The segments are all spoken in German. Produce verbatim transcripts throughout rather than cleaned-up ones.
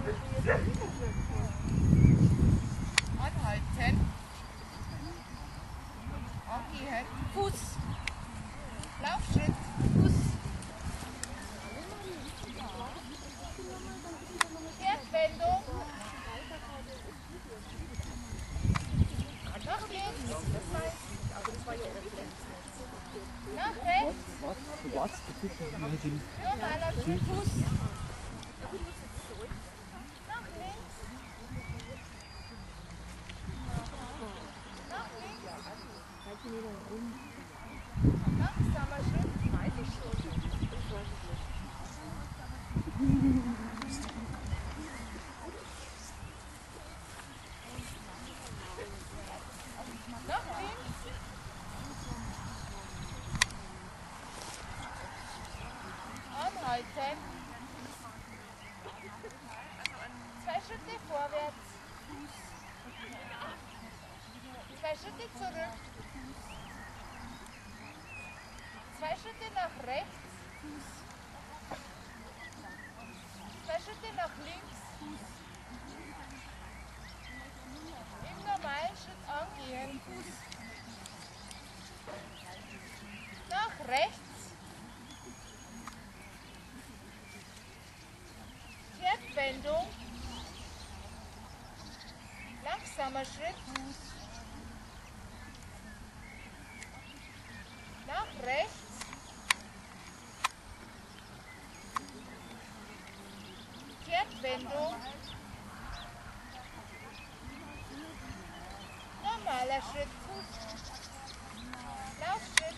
Anhalten. Angehen. Fuß. Laufschritt. Fuß. Kehrtwendung. Nach links. Nach rechts. Normaler Schritt. Fuß. Nach links. Nach links. Langsamer Schritt. Weiß ich schon. Nach links. Anhalten. Zwei Schritte vorwärts. Zwei Schritte zurück. Zwei Schritte nach rechts. Zwei Schritte nach links. Im normalen Schritt angehen. Nach rechts. Kehrtwendung. Langsamer Schritt. Nach rechts. Kehrtwendung. Normaler Schritt. Laufschritt.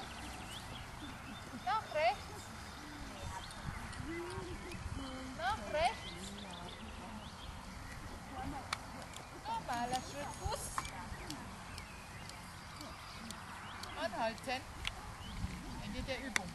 Nach rechts. Nach rechts. Normaler Schritt. Fuß. Anhalten. Ende der Übung.